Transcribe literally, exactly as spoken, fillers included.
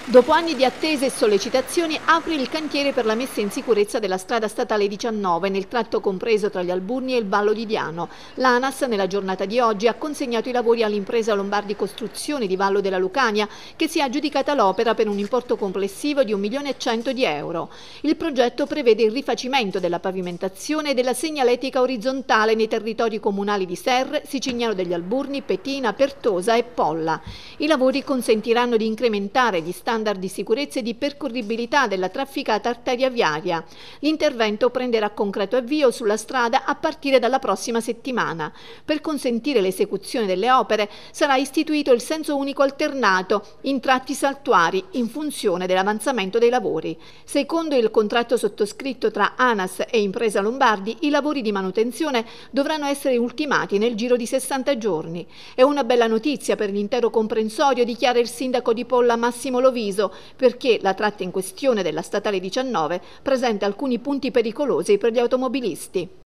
Dopo anni di attese e sollecitazioni, apre il cantiere per la messa in sicurezza della strada statale diciannove nel tratto compreso tra gli Alburni e il Vallo di Diano. L'ANAS nella giornata di oggi ha consegnato i lavori all'impresa Lombardi Costruzioni di Vallo della Lucania, che si è aggiudicata l'opera per un importo complessivo di un milione e cento di euro. Il progetto prevede il rifacimento della pavimentazione e della segnaletica orizzontale nei territori comunali di Serre, Sicignano degli Alburni, Petina, Pertosa e Polla. I lavori consentiranno di incrementare gli standard di sicurezza e di percorribilità della trafficata arteria viaria. L'intervento prenderà concreto avvio sulla strada a partire dalla prossima settimana. Per consentire l'esecuzione delle opere sarà istituito il senso unico alternato in tratti saltuari in funzione dell'avanzamento dei lavori. Secondo il contratto sottoscritto tra ANAS e Impresa Lombardi, i lavori di manutenzione dovranno essere ultimati nel giro di sessanta giorni. È una bella notizia per l'intero comprensorio, dichiara il sindaco di Polla Massimo Loviso, perché la tratta in questione della statale diciannove presenta alcuni punti pericolosi per gli automobilisti.